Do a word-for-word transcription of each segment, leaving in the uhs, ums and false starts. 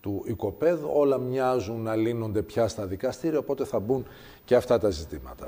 του οικοπαίδου. Όλα μοιάζουν να λύνονται πια στα δικαστήρια, οπότε θα μπουν και αυτά τα ζητήματα.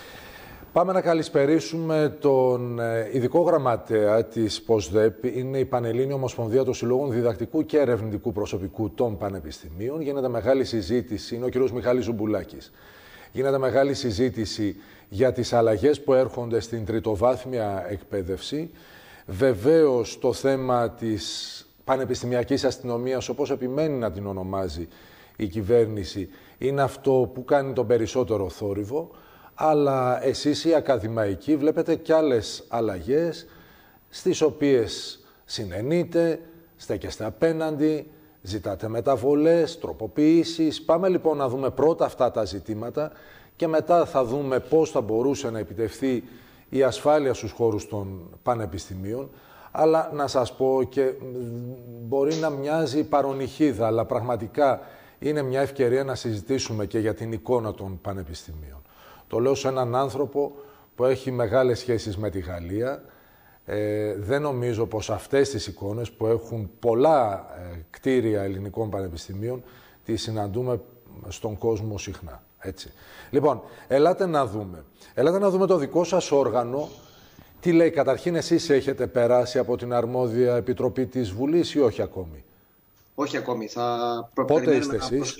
Πάμε να καλησπερίσουμε τον ειδικό γραμματέα της ΠΟΣΔΕΠ. Είναι η Πανελλήνια Ομοσπονδία των Συλλόγων Διδακτικού και Ερευνητικού Προσωπικού των Πανεπιστημίων. Γίνεται μεγάλη συζήτηση, είναι ο κ. Μιχάλης Ζουμπουλάκης. Γίνεται μεγάλη συζήτηση για τις αλλαγές που έρχονται στην τριτοβάθμια εκπαίδευση. Βεβαίως το θέμα της πανεπιστημιακής αστυνομίας, όπως επιμένει να την ονομάζει η κυβέρνηση, είναι αυτό που κάνει τον περισσότερο θόρυβο. Αλλά εσείς οι ακαδημαϊκοί βλέπετε κι άλλες αλλαγές στις οποίες συνενείτε, στέκεστε απέναντι, ζητάτε μεταβολές, τροποποιήσεις. Πάμε λοιπόν να δούμε πρώτα αυτά τα ζητήματα και μετά θα δούμε πώς θα μπορούσε να επιτευχθεί η ασφάλεια στους χώρους των πανεπιστημίων. Αλλά να σας πω, και μπορεί να μοιάζει παρονυχίδα, αλλά πραγματικά είναι μια ευκαιρία να συζητήσουμε και για την εικόνα των πανεπιστημίων. Το λέω σε έναν άνθρωπο που έχει μεγάλες σχέσεις με τη Γαλλία. Ε, δεν νομίζω πως αυτές τις εικόνες που έχουν πολλά ε, κτίρια ελληνικών πανεπιστημίων τις συναντούμε στον κόσμο συχνά. Έτσι. Λοιπόν, ελάτε να δούμε. Ελάτε να δούμε το δικό σας όργανο. Τι λέει, καταρχήν εσείς έχετε περάσει από την αρμόδια επιτροπή της Βουλής ή όχι ακόμη? Όχι ακόμη. Θα Πότε είστε εσείς?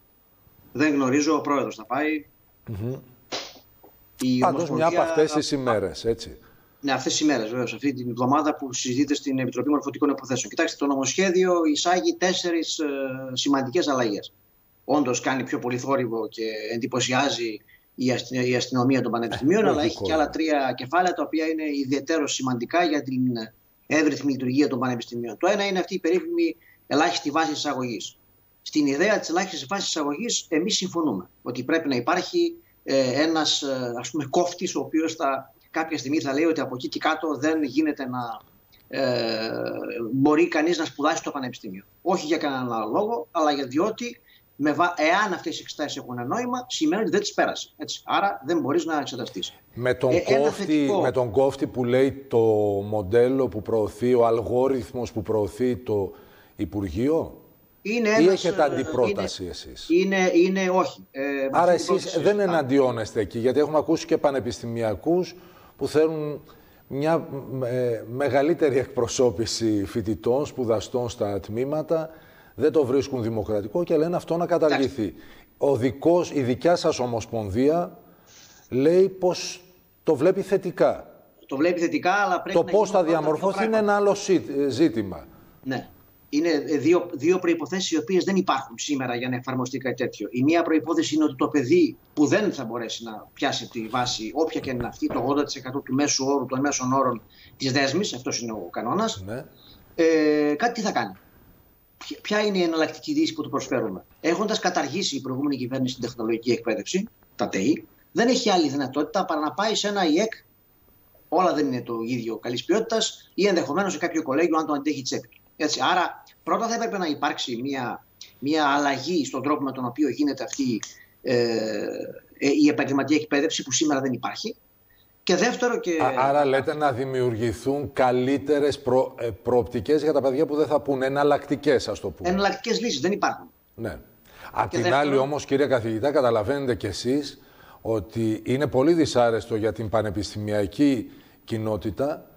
Δεν γνωρίζω, ο πρόεδρος θα πάει. Mm-hmm. Πάντως μια από αυτές τις ημέρες, έτσι. Ναι, αυτές τις ημέρες, βέβαια, αυτή την εβδομάδα που συζητείται στην Επιτροπή Μορφωτικών Υποθέσεων. Κοιτάξτε, το νομοσχέδιο εισάγει τέσσερις ε, σημαντικές αλλαγές. Όντως κάνει πιο πολύ θόρυβο και εντυπωσιάζει η, αστυ... η αστυνομία των πανεπιστημίων, αλλά έχει και άλλα τρία κεφάλαια τα οποία είναι ιδιαίτερως σημαντικά για την εύρυθμη λειτουργία των πανεπιστημίων. Το ένα είναι αυτή η περίφημη ελάχιστη βάση εισαγωγής. Στην ιδέα της ελάχιστης βάσης εισαγωγής, εμείς συμφωνούμε ότι πρέπει να υπάρχει ε, ένας ας πούμε, κόφτης, ο οποίος θα, κάποια στιγμή θα λέει ότι από εκεί και κάτω δεν γίνεται να ε, μπορεί κανείς να σπουδάσει στο πανεπιστήμιο. Όχι για κανέναν άλλο λόγο, αλλά για διότι με βα... εάν αυτές οι εξετάσεις έχουν νόημα, σημαίνει ότι δεν τις πέρασε. Έτσι. Άρα δεν μπορείς να εξεταστείς. Με τον, ε, κόφτη, θετικό... με τον κόφτη που λέει το μοντέλο που προωθεί, ο αλγόριθμος που προωθεί το Υπουργείο. Είναι ή ένας, έχετε αντιπρόταση είναι, εσείς? Είναι, είναι όχι. Ε, Άρα εσείς δεν εναντιώνεστε εκεί, γιατί έχουμε ακούσει και πανεπιστημιακούς που θέλουν μια ε, μεγαλύτερη εκπροσώπηση φοιτητών, σπουδαστών στα τμήματα, δεν το βρίσκουν δημοκρατικό και λένε αυτό να καταργηθεί. Ο δικός, η δικιά σας ομοσπονδία λέει πως το βλέπει θετικά. Το βλέπει θετικά, αλλά πρέπει το να πώς θα διαμορφωθεί είναι ένα άλλο ζήτημα. Ναι. Είναι δύο, δύο προϋποθέσεις οι οποίες δεν υπάρχουν σήμερα για να εφαρμοστεί κάτι τέτοιο. Η μία προϋπόθεση είναι ότι το παιδί που δεν θα μπορέσει να πιάσει τη βάση, όποια και είναι αυτή, το ογδόντα τοις εκατό του μέσου όρου, των μέσων όρων της δέσμης, αυτός είναι ο κανόνας, ναι. ε, κάτι τι θα κάνει. Ποια είναι η εναλλακτική λύση που του προσφέρουμε? Έχοντας καταργήσει η προηγούμενη κυβέρνηση την τεχνολογική εκπαίδευση, τα ΤΕΙ, δεν έχει άλλη δυνατότητα παρά να πάει σε ένα ΙΕΚ. Όλα δεν είναι το ίδιο καλής ποιότητας, ή ενδεχομένως σε κάποιο κολέγιο, αν το αντέχει τσέπη. Έτσι, άρα, πρώτα θα έπρεπε να υπάρξει μια, μια αλλαγή στον τρόπο με τον οποίο γίνεται αυτή ε, ε, η επαγγελματική εκπαίδευση, που σήμερα δεν υπάρχει. Και δεύτερο και... Άρα λέτε να δημιουργηθούν καλύτερες προ, ε, προοπτικές για τα παιδιά που δεν θα πούνε, εναλλακτικές, ας το πούμε. Εναλλακτικές λύσεις δεν υπάρχουν. Ναι. Απ' την δεύτερο... άλλη όμως, κύριε καθηγητά, καταλαβαίνετε κι εσείς ότι είναι πολύ δυσάρεστο για την πανεπιστημιακή κοινότητα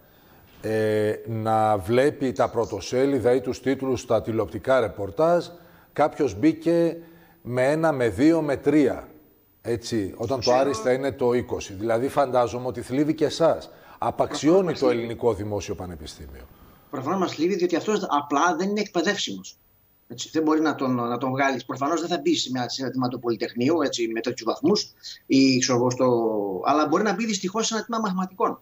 ε, να βλέπει τα πρωτοσέλιδα ή τους τίτλους στα τηλεοπτικά ρεπορτάζ, κάποιος μπήκε με ένα, με δύο, με τρία. Έτσι, όταν το άριστα είναι το είκοσι. Δηλαδή φαντάζομαι ότι θλίβει και εσάς. Απαξιώνει το ελληνικό δημόσιο πανεπιστήμιο. Προφανώς μας θλίβει, διότι αυτός απλά δεν είναι εκπαιδεύσιμος. Έτσι, δεν μπορεί να τον, να τον βγάλεις. Προφανώς δεν θα μπει σε ένα τμήμα του Πολυτεχνείου, έτσι, με τέτοιους βαθμούς, ή, ξέρω, στο... αλλά μπορεί να μπει δυστυχώς σε ένα τμήμα μαθηματικών.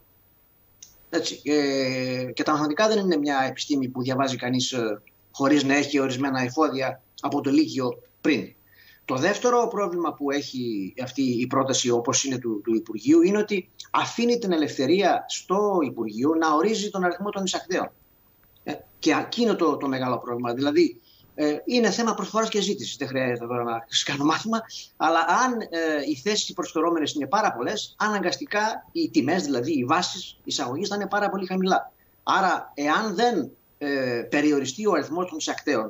Έτσι, ε, και τα μαθηματικά δεν είναι μια επιστήμη που διαβάζει κανείς ε, χωρίς να έχει ορισμένα εφόδια από το Λύκειο πριν. Το δεύτερο πρόβλημα που έχει αυτή η πρόταση, όπως είναι του, του Υπουργείου, είναι ότι αφήνει την ελευθερία στο Υπουργείο να ορίζει τον αριθμό των εισακτέων. Ε, και εκεί είναι το, το μεγάλο πρόβλημα. Δηλαδή, ε, είναι θέμα προσφοράς και ζήτησης. Δεν χρειάζεται τώρα να κάνω μάθημα. Αλλά αν ε, οι θέσεις προσφερόμενες είναι πάρα πολλές, αναγκαστικά οι τιμές, δηλαδή οι βάσεις εισαγωγής, θα είναι πάρα πολύ χαμηλά. Άρα, εάν δεν ε, περιοριστεί ο αριθμός των εισακτέων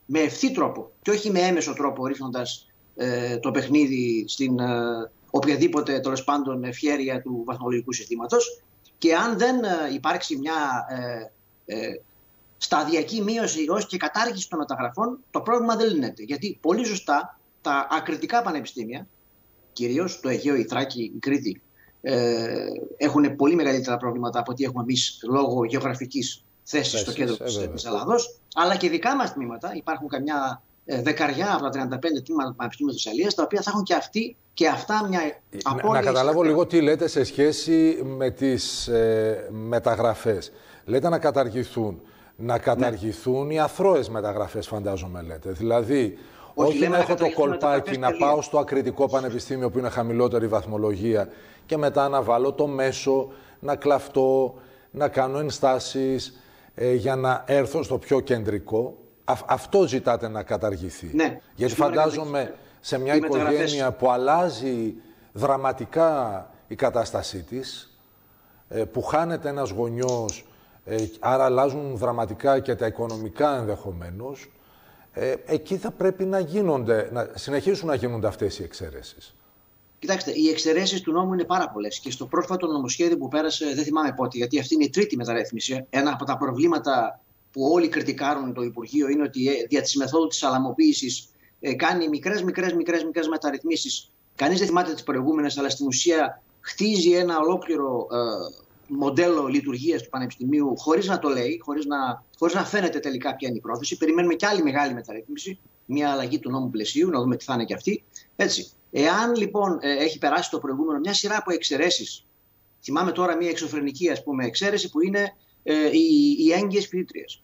με ευθύ τρόπο και όχι με έμεσο τρόπο, ρίχνοντας ε, το παιχνίδι στην ε, οποιαδήποτε τέλος πάντων ευχέρεια του βαθμολογικού συστήματος. Και αν δεν ε, υπάρξει μια ε, ε, σταδιακή μείωση ως και κατάργηση των μεταγραφών, το πρόβλημα δεν λύνεται. Γιατί πολύ σωστά τα ακριτικά πανεπιστήμια, κυρίως το Αιγαίο, η Θράκη, η Κρήτη, ε, έχουν πολύ μεγαλύτερα προβλήματα από ό,τι έχουμε εμείς λόγω γεωγραφικής θέσης στο κέντρο της, της Ελλάδος. Αλλά και δικά μας τμήματα, υπάρχουν καμιά ε, δεκαριά από τα τριάντα πέντε τμήματα του Πανεπιστημίου Θεσσαλίας, τα οποία θα έχουν και, αυτοί, και αυτά μια απώλεια. Να καταλάβω λίγο τι λέτε σε σχέση με τις ε, μεταγραφές. Λέτε να καταργηθούν. Να καταργηθούν ναι. οι αθρώες μεταγραφές, φαντάζομαι λέτε. Δηλαδή, όχι, όχι να έχω το κολπάκι να πάω στο ακριτικό πανεπιστήμιο που είναι χαμηλότερη βαθμολογία και μετά να βάλω το μέσο, να κλαφτώ, να κάνω ενστάσεις ε, για να έρθω στο πιο κεντρικό. Α, αυτό ζητάτε να καταργηθεί. Ναι. Γιατί φαντάζομαι σε μια οικογένεια που αλλάζει δραματικά η κατάστασή της, ε, που χάνεται ένας γονιός, ε, άρα αλλάζουν δραματικά και τα οικονομικά ενδεχομένως, ε, εκεί θα πρέπει να γίνονται, να συνεχίσουν να γίνονται αυτές οι εξαιρέσεις. Κοιτάξτε, οι εξαιρέσεις του νόμου είναι πάρα πολλές και στο πρόσφατο νομοσχέδιο που πέρασε, δεν θυμάμαι πότε, γιατί αυτή είναι η τρίτη μεταρρύθμιση. Ένα από τα προβλήματα που όλοι κριτικάρουν το Υπουργείο είναι ότι δια της μεθόδου της αλαμοποίησης ε, κάνει μικρές, μικρές, μικρές, μικρές μεταρρυθμίσεις. Κανείς δεν θυμάται τις προηγούμενες, αλλά στην ουσία χτίζει ένα ολόκληρο ε, μοντέλο λειτουργίας του Πανεπιστημίου χωρίς να το λέει, χωρίς να, χωρίς να φαίνεται τελικά ποια είναι η πρόθεση. Περιμένουμε κι άλλη μεγάλη μεταρρύθμιση, μια αλλαγή του νόμου πλαισίου, να δούμε τι θα είναι κι αυτή. Έτσι. Εάν λοιπόν ε, έχει περάσει το προηγούμενο μια σειρά από εξαιρέσεις, θυμάμαι τώρα μια εξωφρενική ας πούμε εξαίρεση που είναι ε, οι, οι έγκυες φοιτήτριες.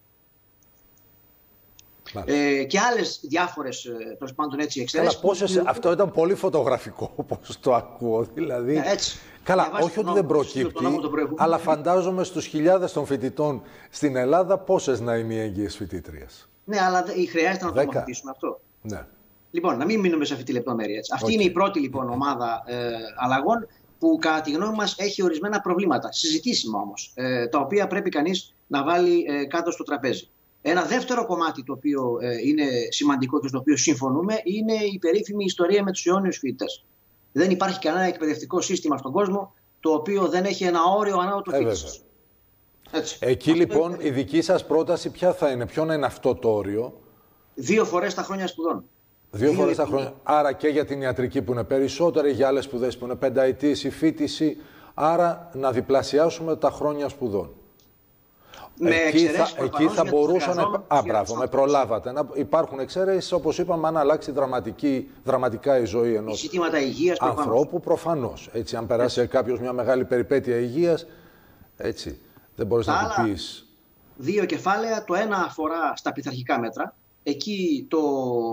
Ε, και άλλες διάφορες ε, τέλος πάντων έτσι εξαιρέσεις. Καλά, πόσες, που... Αυτό ήταν πολύ φωτογραφικό όπως το ακούω. Δηλαδή, ε, έτσι. Καλά, όχι ότι δεν προκύπτει, αλλά φαντάζομαι στους χιλιάδες των φοιτητών στην Ελλάδα πόσες να είναι οι έγκυες φοιτήτριες. Ναι, αλλά χρειάζεται να το νομοθετήσουμε αυτό. Ναι. Λοιπόν, να μην μείνουμε σε αυτή τη λεπτομέρεια. Έτσι. Αυτή okay. είναι η πρώτη λοιπόν ομάδα ε, αλλαγών που κατά τη γνώμη μας έχει ορισμένα προβλήματα, συζητήσιμα όμως, ε, τα οποία πρέπει κανείς να βάλει ε, κάτω στο τραπέζι. Ένα δεύτερο κομμάτι το οποίο ε, είναι σημαντικό και στο οποίο συμφωνούμε είναι η περίφημη ιστορία με τους αιώνιους φοιτητές. Δεν υπάρχει κανένα εκπαιδευτικό σύστημα στον κόσμο το οποίο δεν έχει ένα όριο ανώτατο φοιτητής. Εκεί αυτό λοιπόν είναι... η δική σας πρόταση ποια θα είναι, ποιο να είναι αυτό το όριο? Δύο φορές τα χρόνια σπουδών. Δύο, Δύο φορές τα χρόνια. Άρα και για την ιατρική που είναι περισσότερη, για άλλες σπουδές που είναι πενταετής η φοιτηση. Άρα να διπλασιάσουμε τα χρόνια σπουδών. Με εκεί θα, εκεί θα μπορούσαν. Α, μπράβο, με προλάβατε. Να υπάρχουν εξαιρέσεις, όπως είπαμε, αν αλλάξει δραματική, δραματικά η ζωή ενός υγείας, ανθρώπου, προφανώς. Έτσι, αν περάσει κάποιος μια μεγάλη περιπέτεια υγείας, έτσι, δεν μπορείς να του πεις. Δύο κεφάλαια, το ένα αφορά στα πειθαρχικά μέτρα. Εκεί το,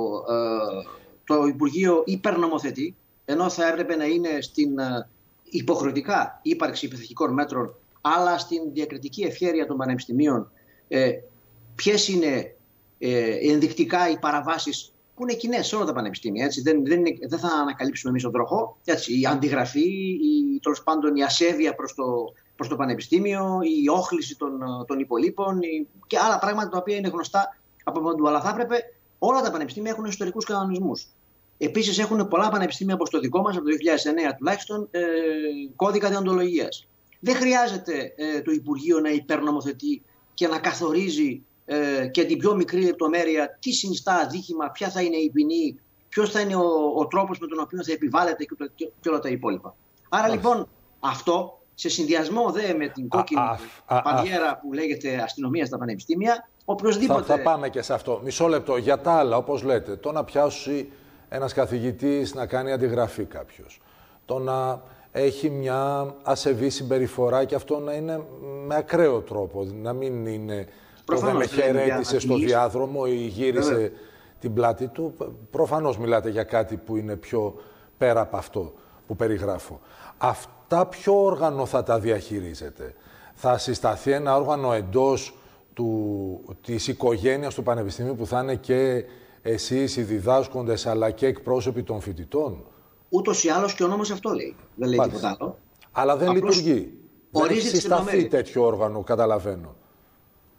ε, το Υπουργείο υπερνομοθετεί, ενώ θα έπρεπε να είναι στην ε, υποχρεωτικά ύπαρξη πειθαρχικών μέτρων, αλλά στην διακριτική ευχέρεια των πανεπιστημίων, ε, ποιες είναι ε, ενδεικτικά οι παραβάσεις που είναι κοινές σε όλα τα πανεπιστήμια. Έτσι. Δεν, δεν, είναι, δεν θα ανακαλύψουμε εμείς τον τροχό. Έτσι. Η αντιγραφή, η, τέλος πάντων, η ασέβεια προς το, προς το πανεπιστήμιο, η όχληση των, των υπολείπων η, και άλλα πράγματα τα οποία είναι γνωστά από παντού. Αλλά θα έπρεπε όλα τα πανεπιστήμια έχουν ιστορικούς κανονισμούς. Επίσης έχουν πολλά πανεπιστήμια όπως το δικό μας, από το δύο χιλιάδες εννέα τουλάχιστον, ε, κώδικα δεοντολογίας. Δεν χρειάζεται ε, το Υπουργείο να υπερνομοθετεί και να καθορίζει ε, και την πιο μικρή λεπτομέρεια τι συνιστά αδίκημα, ποια θα είναι η ποινή, ποιος θα είναι ο, ο τρόπος με τον οποίο θα επιβάλλεται και, και, και όλα τα υπόλοιπα. Άρα Άς. λοιπόν αυτό σε συνδυασμό δε με την κόκκινη παντιέρα που λέγεται αστυνομία στα πανεπιστήμια, οπωσδήποτε... Θα, θα πάμε και σε αυτό. Μισό λεπτό. Για τα άλλα, όπως λέτε, το να πιάσει ένας καθηγητής να κάνει αντιγραφή κάποιος, το να έχει μια ασεβή συμπεριφορά και αυτό να είναι με ακραίο τρόπο, να μην είναι το δεν με χαιρέτησε στο διάδρομο ή γύρισε Βέβαια. την πλάτη του. Προφανώς μιλάτε για κάτι που είναι πιο πέρα από αυτό που περιγράφω. Αυτά ποιο όργανο θα τα διαχειρίζεται? Θα συσταθεί ένα όργανο εντός του, της οικογένειας του Πανεπιστημίου που θα είναι και εσείς οι διδάσκοντες αλλά και εκπρόσωποι των φοιτητών? Ούτως ή άλλως και ο νόμος αυτό λέει. Δεν λέει τίποτα άλλο. Αλλά δεν Απλώς λειτουργεί. Δεν έχει συσταθεί τέτοιο όργανο, καταλαβαίνω.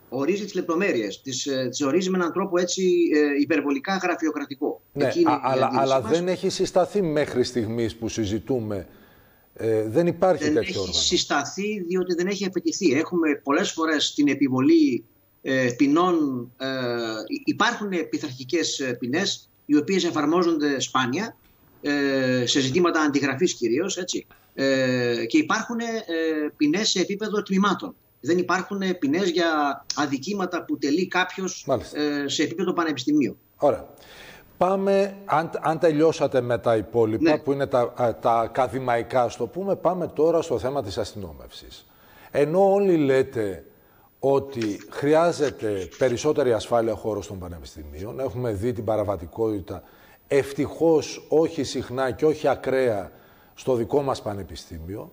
ορίζει τις λεπτομέρειες, τις, τις ορίζει με έναν τρόπο έτσι υπερβολικά γραφειοκρατικό. Ναι, είναι α, αλλά, αλλά δεν έχει συσταθεί μέχρι στιγμής που συζητούμε. Ε, δεν υπάρχει δεν τέτοιο έχει όργανο. συσταθεί διότι δεν έχει απαιτηθεί. Έχουμε πολλές φορές την επιβολή ε, ποινών. Ε, υπάρχουν πειθαρχικές ποινές οι οποίες εφαρμόζονται σπάνια ε, σε ζητήματα αντιγραφής κυρίως, έτσι. Ε, και υπάρχουν ε, ποινές σε επίπεδο τμήματων. Δεν υπάρχουν ποινές για αδικήματα που τελεί κάποιος ε, σε επίπεδο πανεπιστημίου. Ωραία. Πάμε, αν, αν τελειώσατε με τα υπόλοιπα, ναι, που είναι τα, τα ακαδημαϊκά, ας το πούμε, πάμε τώρα στο θέμα της αστυνόμευσης. Ενώ όλοι λέτε ότι χρειάζεται περισσότερη ασφάλεια χώρου των πανεπιστημίων, έχουμε δει την παραβατικότητα, ευτυχώς όχι συχνά και όχι ακραία, στο δικό μας πανεπιστήμιο.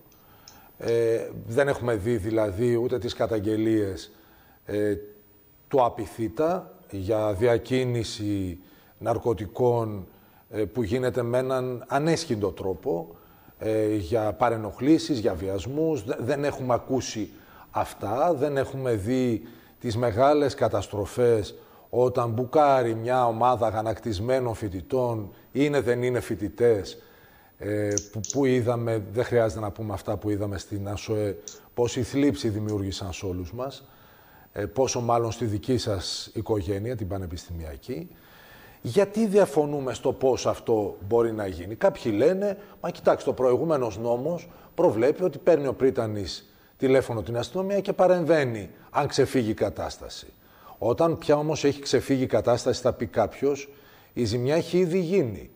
Ε, δεν έχουμε δει δηλαδή ούτε τις καταγγελίες ε, του Απιθύτα για διακίνηση ναρκωτικών ε, που γίνεται με έναν ανέσχυντο τρόπο, ε, για παρενοχλήσεις, για βιασμούς. Δεν έχουμε ακούσει αυτά, δεν έχουμε δει τις μεγάλες καταστροφές όταν μπουκάρει μια ομάδα αγανακτισμένων φοιτητών, είναι δεν είναι φοιτητές, ε, που, που είδαμε, δεν χρειάζεται να πούμε αυτά που είδαμε στην ΑΣΟΕ, πόση θλίψη δημιούργησαν σε όλους μας, ε, πόσο μάλλον στη δική σας οικογένεια, την πανεπιστημιακή. Γιατί διαφωνούμε στο πώς αυτό μπορεί να γίνει? Κάποιοι λένε, μα κοιτάξτε, ο προηγούμενος νόμος προβλέπει ότι παίρνει ο πρίτανης τηλέφωνο την αστυνομία και παρεμβαίνει αν ξεφύγει η κατάσταση. Όταν πια όμως έχει ξεφύγει η κατάσταση, θα πει κάποιος, η ζημιά έχει ήδη γίνει.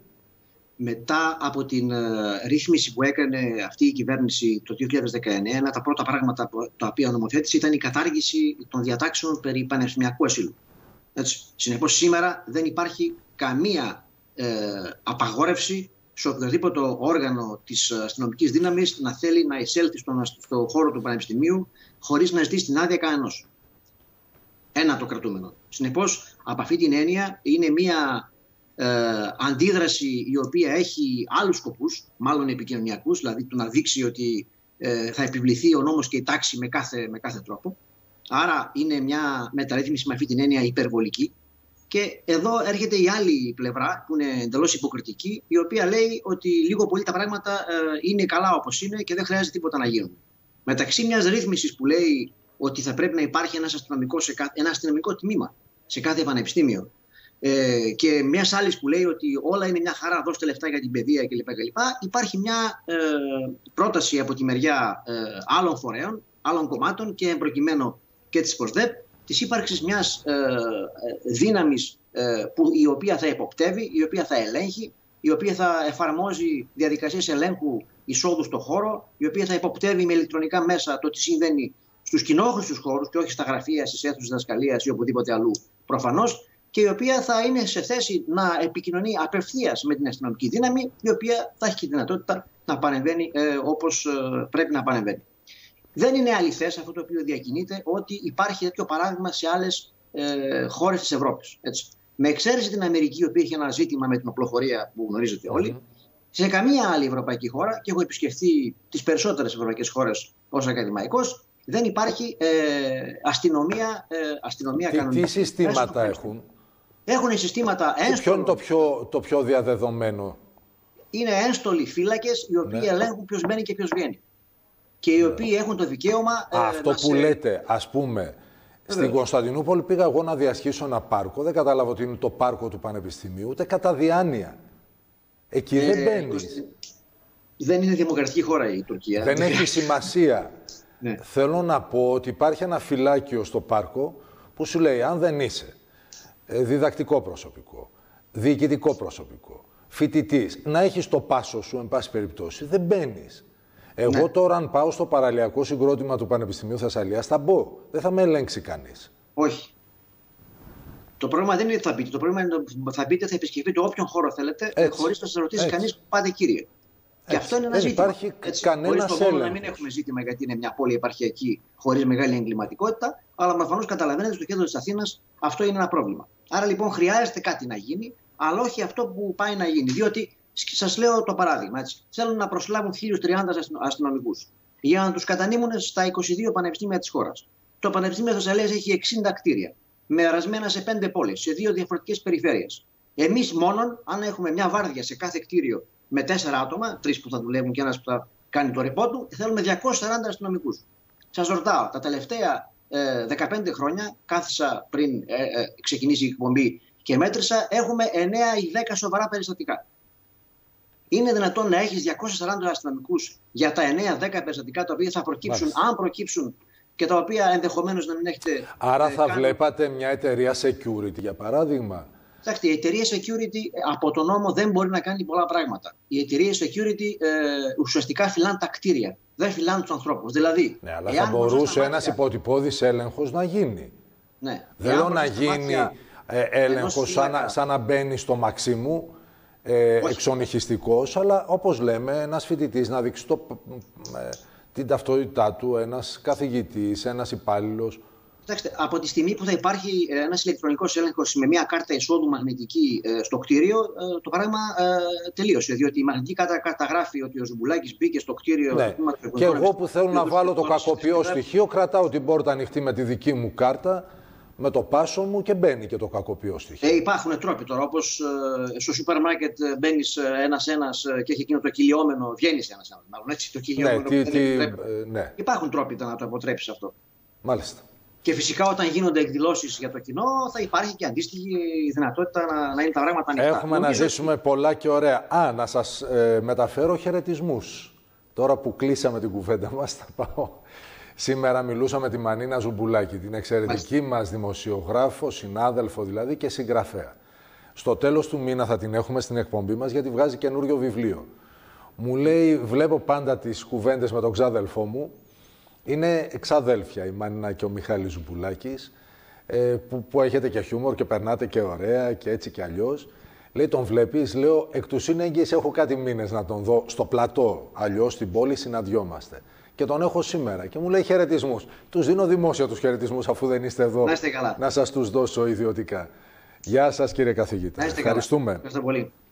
Μετά από την uh, ρύθμιση που έκανε αυτή η κυβέρνηση το δύο χιλιάδες δεκαεννέα, ένα από τα πρώτα πράγματα που, τα οποία νομοθέτησε ήταν η κατάργηση των διατάξεων περί πανεπιστημιακού ασύλου. Συνεπώς, σήμερα δεν υπάρχει καμία ε, απαγόρευση σε οποιοδήποτε όργανο της αστυνομικής δύναμης να θέλει να εισέλθει στον στο χώρο του πανεπιστημίου χωρίς να ζητήσει την άδεια κανενός. Ένα το κρατούμενο. Συνεπώς, από αυτή την έννοια, είναι μια ε, αντίδραση η οποία έχει άλλους σκοπούς, μάλλον επικοινωνιακούς, δηλαδή το να δείξει ότι ε, θα επιβληθεί ο νόμος και η τάξη με κάθε, με κάθε τρόπο. Άρα είναι μια μεταρρύθμιση με αυτή την έννοια υπερβολική. Και εδώ έρχεται η άλλη πλευρά που είναι εντελώς υποκριτική, η οποία λέει ότι λίγο πολύ τα πράγματα ε, είναι καλά όπως είναι και δεν χρειάζεται τίποτα να γίνουν. Μεταξύ μιας ρύθμισης που λέει ότι θα πρέπει να υπάρχει ένας αστυνομικός, ένα αστυνομικό τμήμα σε κάθε πανεπιστήμιο ε, και μιας άλλης που λέει ότι όλα είναι μια χαρά, δώστε λεφτά για την παιδεία κλπ. κλπ. Υπάρχει μια ε, πρόταση από τη μεριά ε, άλλων φορέων, άλλων κομμάτων και προκειμένου και της ΠΟΣΔΕΠ, της ύπαρξης μιας ε, δύναμης ε, που, η οποία θα υποπτεύει, η οποία θα ελέγχει, η οποία θα εφαρμόζει διαδικασίες ελέγχου εισόδου στο χώρο, η οποία θα υποπτεύει με ηλεκτρονικά μέσα το τι συμβαίνει στους κοινόχρηστους χώρους και όχι στα γραφεία, στις αίθουσες διδασκαλίας ή οπουδήποτε αλλού προφανώς, και η οποία θα είναι σε θέση να επικοινωνεί απευθείας με την αστυνομική δύναμη, η οποία θα έχει τη δυνατότητα να παρεμβαίνει ε, όπως ε, πρέπει να παρεμβαίνει. Δεν είναι αληθές αυτό το οποίο διακινείται ότι υπάρχει τέτοιο παράδειγμα σε άλλες ε, χώρες της Ευρώπης. Έτσι. Με εξαίρεση την Αμερική, η οποία έχει ένα ζήτημα με την οπλοφορία που γνωρίζετε όλοι, mm-hmm. σε καμία άλλη ευρωπαϊκή χώρα, και έχω επισκεφθεί τις περισσότερες ευρωπαϊκές χώρες ως ακαδημαϊκός, δεν υπάρχει ε, αστυνομία, ε, αστυνομία κανονικά. Τι συστήματα έχουν? Έχουν συστήματα ένστολοι. Ποιο είναι το πιο, το πιο διαδεδομένο? Είναι ένστολοι φύλακες οι οποίοι ναι. ελέγχουν ποιος μπαίνει και ποιος βγαίνει. Και οι οποίοι έχουν το δικαίωμα... Α, ε, αυτό που σε... λέτε, ας πούμε, στην Βέβαια. Κωνσταντινούπολη πήγα εγώ να διασχίσω ένα πάρκο, δεν κατάλαβα ότι είναι το πάρκο του Πανεπιστημίου, ούτε κατά διάνοια. Εκεί ε, δεν μπαίνεις. Δεν είναι δημοκρατική χώρα η Τουρκία. Δεν έχει σημασία. Ναι. Θέλω να πω ότι υπάρχει ένα φυλάκιο στο πάρκο που σου λέει, αν δεν είσαι διδακτικό προσωπικό, διοικητικό προσωπικό, φοιτητής, να έχεις το πάσο σου, εν πάση περιπτώσει, δεν μπαίνεις. Εγώ ναι. τώρα, αν πάω στο παραλιακό συγκρότημα του Πανεπιστημίου Θεσσαλίας, θα μπω. Δεν θα με ελέγξει κανείς. Όχι. Το πρόβλημα δεν είναι ότι θα μπείτε. Το πρόβλημα είναι ότι θα μπείτε, θα επισκεφτείτε όποιον χώρο θέλετε, χωρίς να σας ρωτήσει κανείς, πάτε κύριε. Έτσι. Και αυτό είναι ένα δεν ζήτημα. Υπάρχει κανένα έλεγχος. Να μην έχουμε ζήτημα γιατί είναι μια πόλη επαρχιακή χωρίς μεγάλη εγκληματικότητα, αλλά προφανώς καταλαβαίνετε στο κέντρο της Αθήνας αυτό είναι ένα πρόβλημα. Άρα λοιπόν χρειάζεται κάτι να γίνει, αλλά όχι αυτό που πάει να γίνει. Διότι σας λέω το παράδειγμα. Έτσι. Θέλουν να προσλάβουν χίλιους τριάντα αστυνομικούς για να τους κατανείμουν στα είκοσι δύο πανεπιστήμια της χώρας. Το Πανεπιστήμιο Θεσσαλίας έχει εξήντα κτίρια, μοιρασμένα σε πέντε πόλεις, σε δύο διαφορετικές περιφέρειες. Εμείς μόνον, αν έχουμε μια βάρδια σε κάθε κτίριο με τέσσερα άτομα, τρεις που θα δουλεύουν και ένας που θα κάνει το ρεπό του, θέλουμε διακόσιους σαράντα αστυνομικούς. Σας ρωτάω, τα τελευταία ε, δεκαπέντε χρόνια, κάθισα πριν ε, ε, ξεκινήσει η εκπομπή και μέτρησα, έχουμε εννέα ή δέκα σοβαρά περιστατικά. Είναι δυνατόν να έχεις διακόσιους σαράντα αστυνομικούς για τα εννέα δέκα περιστατικά τα οποία θα προκύψουν, Μάλιστα. αν προκύψουν, και τα οποία ενδεχομένως να μην έχετε. Άρα ε, θα κάνει... βλέπατε μια εταιρεία security, για παράδειγμα. Κοιτάξτε, η εταιρεία security από τον νόμο δεν μπορεί να κάνει πολλά πράγματα. Οι εταιρείε security ε, ουσιαστικά φυλάνε τα κτίρια. Δεν φυλάνε τους ανθρώπους. Δηλαδή, ναι, αλλά θα μπορούσε ένας υποτυπώδης έλεγχος να γίνει. Ναι. Δεν λέω να γίνει ε, έλεγχος σαν, να, σαν να μπαίνει στο Μαξίμου ε, εξονυχιστικός, αλλά όπως λέμε, ένας φοιτητής να δείξει το, ε, την ταυτότητά του, ένας καθηγητής, ένας υπάλληλος. Κοιτάξτε, από τη στιγμή που θα υπάρχει ένας ηλεκτρονικός έλεγχος με μια κάρτα εισόδου μαγνητική ε, στο κτίριο, ε, το πράγμα ε, τελείωσε. Διότι η μαγνητική κάρτα καταγράφει ότι ο Ζουμπουλάκης μπήκε στο κτίριο. Ναι. Το και εγώ που θέλω να βάλω το κακοποιό στοιχείο, κρατάω την πόρτα ανοιχτή με τη δική μου κάρτα, με το πάσο μου και μπαίνει και το κακοποιό στοιχείο. Ε, υπάρχουν τρόποι τώρα. Όπως ε, στο σούπερ μάρκετ μπαίνει ένας-ένας και έχει εκείνο το κυλιόμενο. Βγαίνει ένας-ένας. Μάλλον έτσι το κυλιόμενο. Ναι, τι, τι, ε, ναι. Υπάρχουν τρόποι να το αποτρέψει αυτό. Μάλιστα. Και φυσικά όταν γίνονται εκδηλώσεις για το κοινό θα υπάρχει και αντίστοιχη δυνατότητα να, να είναι τα πράγματα ανοιχτά. Έχουμε Νομίζω... να ζήσουμε πολλά και ωραία. Α, να σας ε, μεταφέρω χαιρετισμούς. Τώρα που κλείσαμε την κουβέντα μας θα πάω. Σήμερα μιλούσα με τη Μανίνα Ζουμπουλάκη, την εξαιρετική Μάλιστα. μας δημοσιογράφο, συνάδελφο δηλαδή και συγγραφέα. Στο τέλος του μήνα θα την έχουμε στην εκπομπή μας γιατί βγάζει καινούριο βιβλίο. Μου λέει, βλέπω πάντα τις κουβέντες με τον ξάδελφό μου. Είναι εξαδέλφια η Μανίνα και ο Μιχάλης Ζουμπουλάκης, ε, που, που έχετε και χιούμορ και περνάτε και ωραία και έτσι και αλλιώς. Λέει, τον βλέπεις, λέω, εκ του σύνεγγυης έχω κάτι μήνες να τον δω στο πλατό, αλλιώς στην πόλη συναντιόμαστε. Και τον έχω σήμερα και μου λέει χαιρετισμούς. Τους δίνω δημόσια τους χαιρετισμούς αφού δεν είστε εδώ, να, είστε καλά. να σας τους δώσω ιδιωτικά. Γεια σας κύριε καθηγητά. Να είστε Ευχαριστούμε. Καλά. Ευχαριστώ πολύ.